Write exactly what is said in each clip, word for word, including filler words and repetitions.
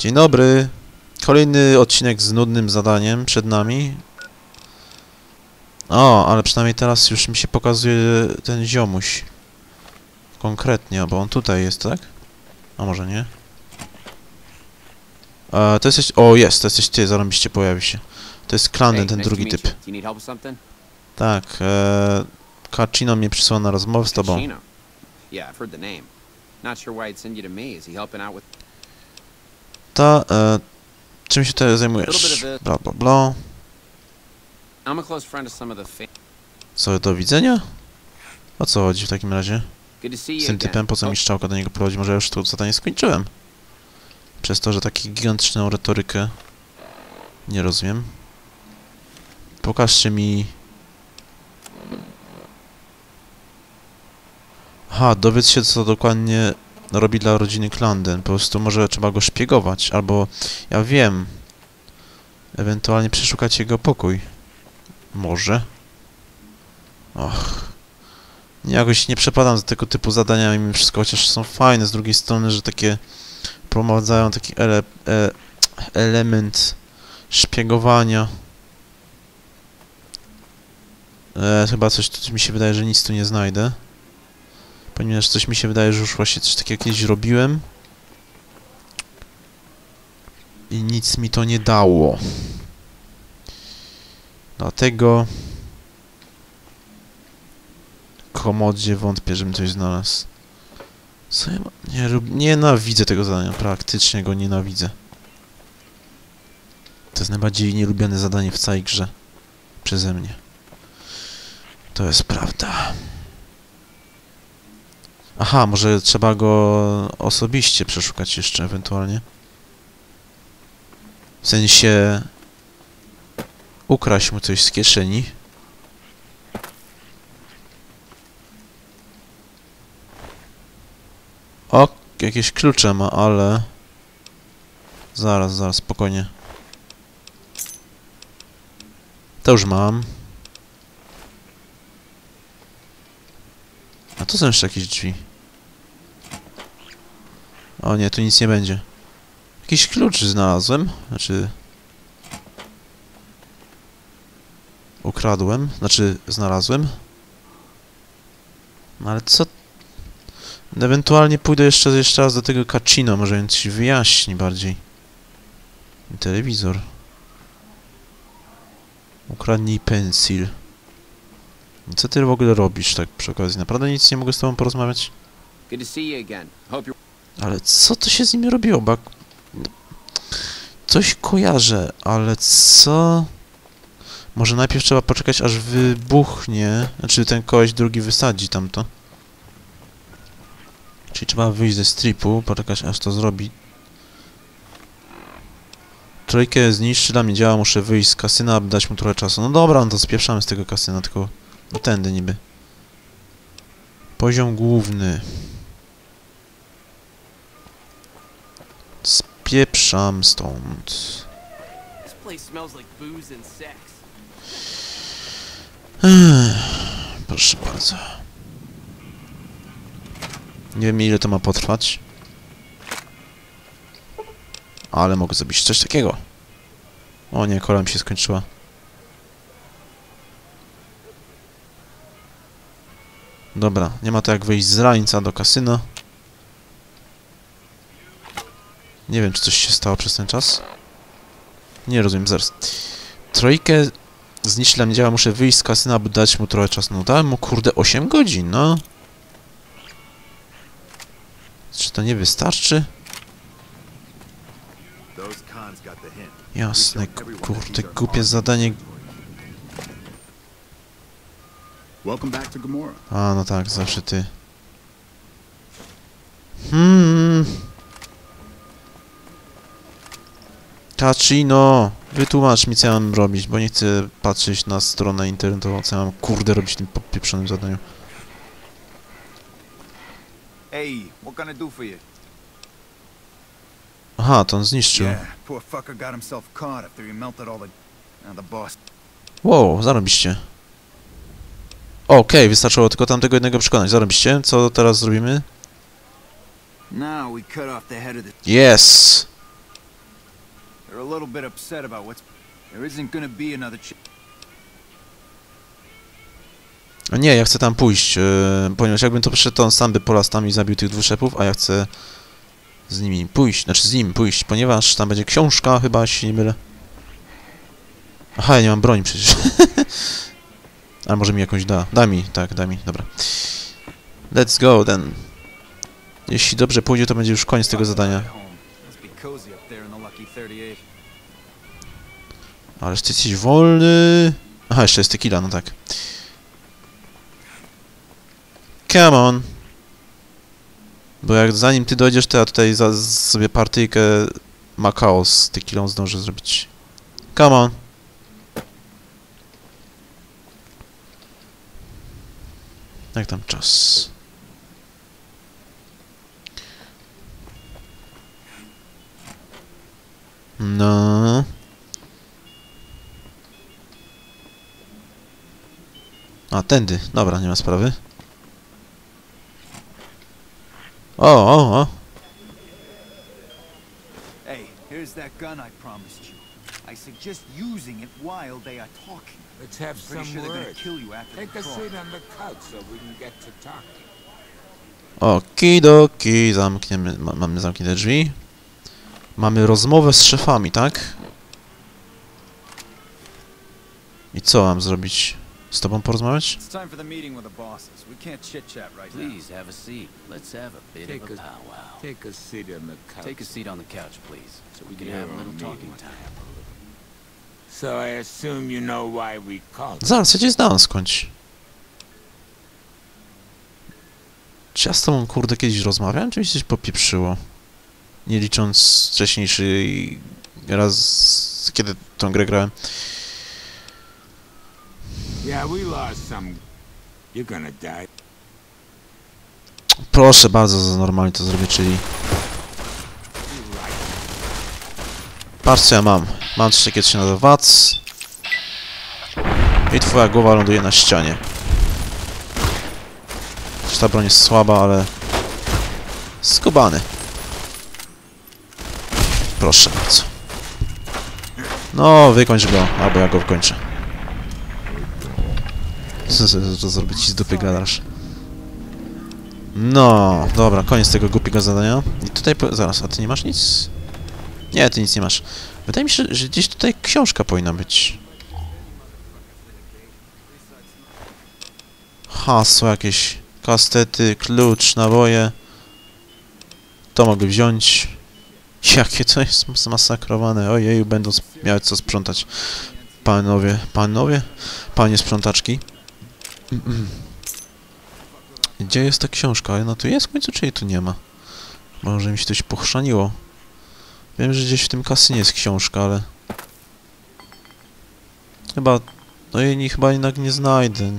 Dzień dobry. Kolejny odcinek z nudnym zadaniem przed nami. O, ale przynajmniej teraz już mi się pokazuje ten ziomuś. Konkretnie, bo on tutaj jest, tak? A może nie? E, to jesteś... O, jest, to jesteś ty, zarąbiście pojawi się. To jest Klanden, ten drugi typ. Tak, e... Kacino mnie przysłał na rozmowę z tobą. Ta, e... czym się tutaj zajmujesz? Bla, bla, bla. Co, do widzenia? O co chodzi w takim razie? Z tym typem, po co mi strzałka do niego prowadzi? Może ja już to zadanie skończyłem? Przez to, że taki gigantyczną retorykę nie rozumiem. Pokażcie mi... Aha, dowiedz się, co dokładnie robi dla rodziny Klanden. Po prostu może trzeba go szpiegować, albo... Ja wiem. Ewentualnie przeszukać jego pokój. Może. Och. Jakoś nie przepadam za tego typu zadaniami mimo wszystko, chociaż są fajne z drugiej strony, że takie prowadzają taki ele e element szpiegowania. E, chyba coś, coś mi się wydaje, że nic tu nie znajdę. Ponieważ coś mi się wydaje, że już właśnie coś takiego kiedyś robiłem. I nic mi to nie dało. Dlatego... W komodzie wątpię, żebym coś znalazł. Co ja ma... Nie, nienawidzę tego zadania, praktycznie go nienawidzę. To jest najbardziej nielubiane zadanie w całej grze. Przeze mnie. To jest prawda. Aha, może trzeba go osobiście przeszukać jeszcze ewentualnie. W sensie... Ukraść mu coś z kieszeni. O, jakieś klucze ma, ale... Zaraz, zaraz, spokojnie. To już mam. A to są jeszcze jakieś drzwi. O nie, tu nic nie będzie. Jakiś klucz znalazłem. Znaczy... Ukradłem. Znaczy, znalazłem. No ale co... Ewentualnie pójdę jeszcze, jeszcze raz do tego Kacino, może on ci wyjaśni bardziej. Telewizor. Ukradnij pensil. Co ty w ogóle robisz tak przy okazji? Naprawdę nic nie mogę z tobą porozmawiać? Ale co to się z nimi robiło? Bo... Coś kojarzę, ale co... Może najpierw trzeba poczekać, aż wybuchnie. Znaczy ten koleś drugi wysadzi tamto. Czyli trzeba wyjść ze stripu, poczekać aż to zrobi. Trójkę zniszczy, dla mnie działa, muszę wyjść z kasyna, aby dać mu trochę czasu. No dobra, no to spieprzamy z tego kasyna, tylko... No tędy niby. Poziom główny. Spieprzam stąd. Ech, proszę bardzo. Nie wiem, ile to ma potrwać. Ale mogę zrobić coś takiego. O nie, kola mi się skończyła. Dobra, nie ma to jak wyjść z rańca do kasyna. Nie wiem, czy coś się stało przez ten czas. Nie rozumiem, zaraz. Trójkę zniszczy dla mnie działa, muszę wyjść z kasyna, aby dać mu trochę czasu. No dałem mu, kurde, osiem godzin, no. Czy to nie wystarczy? Jasne, kurde, głupie zadanie. A, no tak, zawsze ty. Hmm. Kacino, wytłumacz mi, co ja mam robić, bo nie chcę patrzeć na stronę internetową, co ja mam, kurde, robić w tym popieprzonym zadaniu. Hey, what can I do for you? Aha, to on zniszczył. Wow, zarobiście. Okej, okay, wystarczyło tylko tamtego jednego przekonać. Zarobiście. Co teraz zrobimy? Yes! They're a little bit upset about what's... There isn't gonna be another ch... Nie, ja chcę tam pójść, yy, ponieważ jakbym to przyszedł, to on sam by polazł tam i zabił tych dwóch szefów, a ja chcę z nimi pójść, znaczy z nim pójść, ponieważ tam będzie książka, chyba się nie mylę. Aha, ja nie mam broni przecież. A może mi jakąś da. Da mi, tak, da mi, dobra. Let's go, then. Jeśli dobrze pójdzie, to będzie już koniec tego zadania. Ależ ty jesteś wolny. Aha, jeszcze jest tequila, no tak. Come on. Bo jak zanim ty dojdziesz, to ja tutaj za, sobie partyjkę Macao z tequilą zdążę zrobić. Come on. Jak tam czas? No. A, tędy. Dobra, nie ma sprawy. O, o, o. Hey, here's that gun I promised you. I suggest using it while they are talking. Let's have Pretty some sure they're gonna words. kill you after Take the a call. seat on the couch so we can get to talking. Okidoki, zamkniemy, ma, mamy zamknięte drzwi. Mamy rozmowę z szefami, tak? I co mam zrobić? Z tobą porozmawiać? It's time for the meeting with the bosses. We can't chit-chat right now. Please have a seat. Let's have a bit Take of a a- powwow. Take a seat on the couch. Take a seat on the couch, please, so we can You're have a little on talking meeting. time. So I assume you know why we called. Zaraz, ja cię znam skądś. Czy ja z tobą, kurde, kiedyś rozmawiałem, czy mi się coś popieprzyło? Nie licząc wcześniejszy raz, kiedy tą grę grałem. Yeah, we lost some. You're gonna die. Proszę bardzo, normalnie to zrobię, czyli... Patrz co ja mam. Mam coś takiego, co się nazywa W A C. I twoja głowa ląduje na ścianie. Czy ta broń jest słaba, ale... Skubany. Proszę bardzo. No, wykończ go, albo ja go wykończę. Co zrobić ci z dupy gadasz? No, dobra, koniec tego głupiego zadania. I tutaj, po... zaraz, a ty nie masz nic? Nie, ty nic nie masz. Wydaje mi się, że gdzieś tutaj książka powinna być. Hasło jakieś, kastety, klucz, naboje. To mogę wziąć. Jakie to jest zmasakrowane. Ojej, będą miały co sprzątać. Panowie, panowie, panie sprzątaczki. Gdzie jest ta książka? Ona tu jest w końcu, czy jej tu nie ma? Może mi się coś pochrzaniło. Wiem, że gdzieś w tym kasynie jest książka, ale... Chyba... No jej chyba jednak nie znajdę.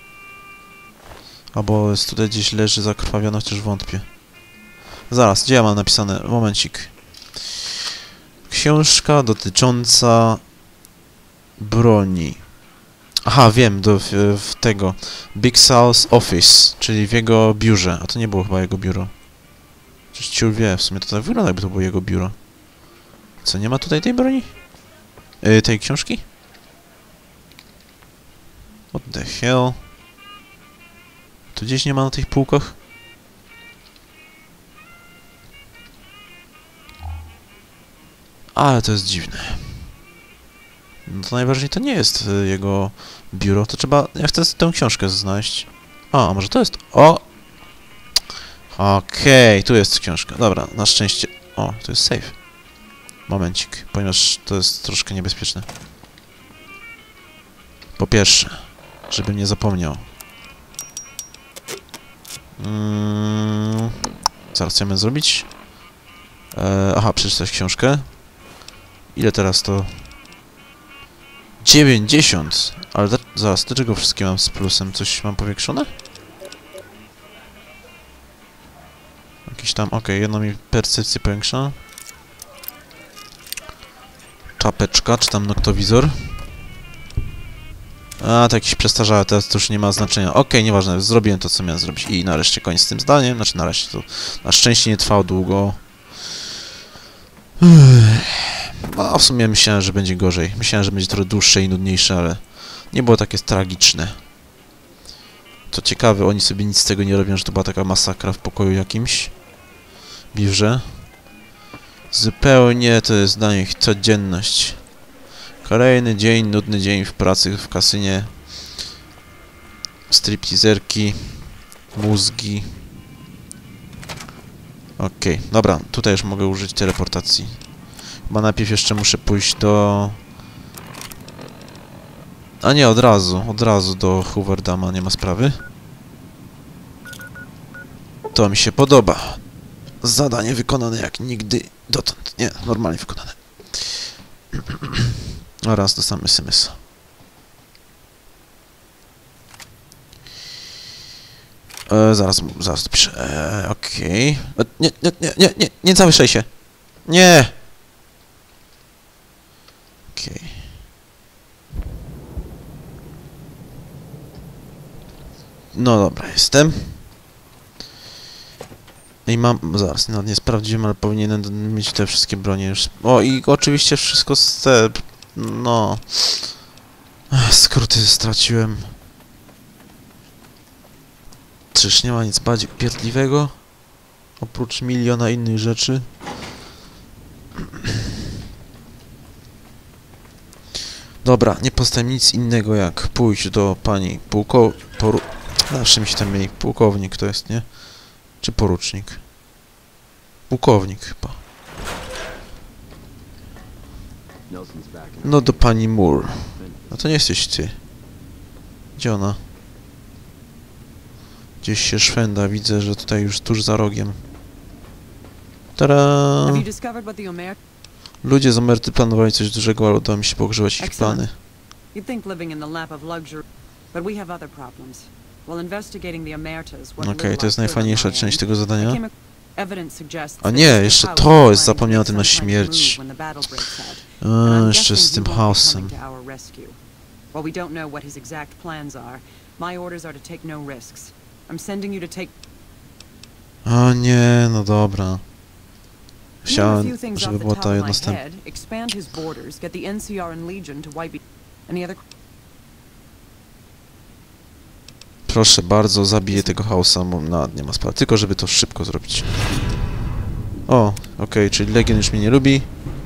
Albo jest tutaj gdzieś leży zakrwawiona, chociaż wątpię. Zaraz, gdzie ja mam napisane? Momencik. Książka dotycząca... broni. Aha, wiem, do w, w tego. Big Sal's Office, czyli w jego biurze. A to nie było chyba jego biuro. Przecież ciul wie, w sumie to tak wygląda, jakby to było jego biuro. Co, nie ma tutaj tej broni? Yy, tej książki? What the hell? Tu gdzieś nie ma na tych półkach? Ale to jest dziwne. No to najważniej to nie jest y, jego biuro, to trzeba... Ja chcę tę książkę znaleźć. O, a może to jest... O! Okej, okay, tu jest książka. Dobra, na szczęście... O, to jest safe. Momencik, ponieważ to jest troszkę niebezpieczne. Po pierwsze, żebym nie zapomniał. Mm, zaraz chcemy zrobić. E, aha, przeczytać książkę. Ile teraz to... dziewięćdziesiąt! Ale da, zaraz, dlaczego wszystkie mam z plusem? Coś mam powiększone? Jakiś tam, okej, okay, jedno mi percepcję powiększa. Czapeczka, czy tam noktowizor. A, to jakiś przestarzałe, teraz to już nie ma znaczenia. Okej, okay, nieważne, zrobiłem to, co miałem zrobić. I nareszcie koniec z tym zdaniem. Znaczy, nareszcie to na szczęście nie trwało długo. A w sumie myślałem, że będzie gorzej. Myślałem, że będzie trochę dłuższe i nudniejsze, ale nie było takie tragiczne. Co ciekawe, oni sobie nic z tego nie robią, że to była taka masakra w pokoju jakimś. Biurze. Zupełnie to jest dla nich codzienność. Kolejny dzień, nudny dzień w pracy w kasynie. Stripteaserki. Mózgi. Okej, okay. Dobra, tutaj już mogę użyć teleportacji. Chyba najpierw jeszcze muszę pójść do... A nie, od razu, od razu do Hooverdama, nie ma sprawy. To mi się podoba. Zadanie wykonane jak nigdy dotąd. Nie, normalnie wykonane. Oraz do sam es em es. E, zaraz, zaraz to piszę. E, Okej. Okay. Nie, nie, nie, nie, nie, nie zawieszaj się. Nie! Okej. Okay. No dobra, jestem. I mam... Zaraz, no nie sprawdziłem, ale powinienem mieć te wszystkie bronie już... O, i oczywiście wszystko z te... No... Ech, skróty straciłem. Czyż nie ma nic bardziej upierdliwego? Oprócz miliona innych rzeczy. Dobra, nie pozostaje nic innego jak pójść do pani pułko... Poru... Zawsze mi się tam mieli pułkownik, to jest, nie? Czy porucznik? Pułkownik chyba. No do pani Moore. No to nie jesteś ty. Gdzie ona? Gdzieś się szwenda, widzę, że tutaj już tuż za rogiem. Tada! Ludzie z Omerty planowali coś dużego, ale udało mi się pogrzewać ich plany. Okej, okay, to jest najfajniejsza część tego zadania. A nie, jeszcze to jest, zapomniałem o tym na śmierć. A, jeszcze z tym chaosem. O nie, no dobra. Chciałem, żeby była ta następna. Proszę bardzo, zabiję tego chaosa, no, nie ma sprawy. Tylko żeby to szybko zrobić. O, okej, okay, czyli Legion już mnie nie lubi.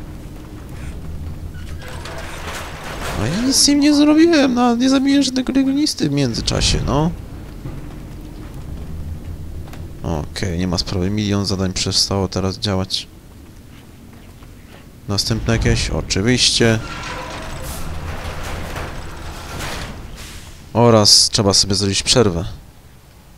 A ja nic z nim nie zrobiłem, no, nie zabiję żadnego legionisty w międzyczasie, no. Okej, okay, nie ma sprawy, milion zadań przestało teraz działać. Następne jakieś? Oczywiście. Oraz trzeba sobie zrobić przerwę.